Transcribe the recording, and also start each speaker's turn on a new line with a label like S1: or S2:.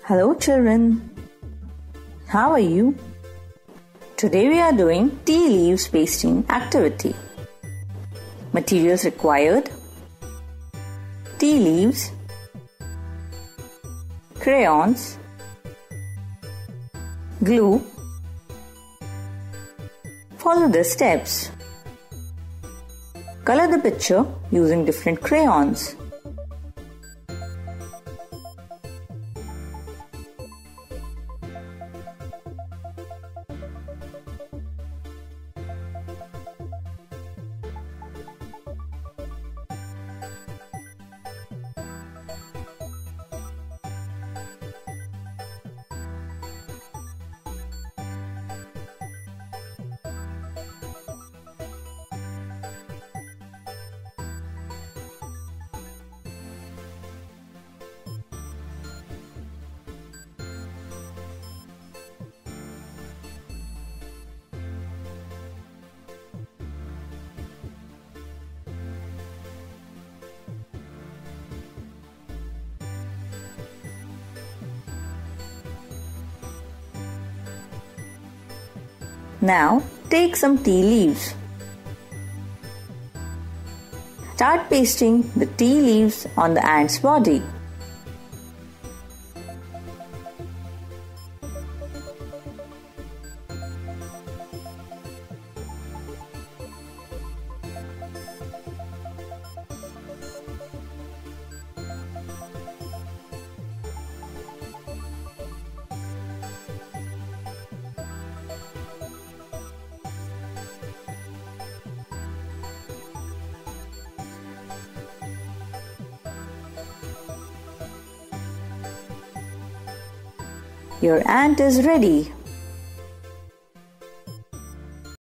S1: Hello children, how are you? Today we are doing tea leaves pasting activity. Materials required: tea leaves, crayons, glue. Follow the steps. Color the picture using different crayons. Now take some tea leaves. Start pasting the tea leaves on the ant's body. Your ant is ready.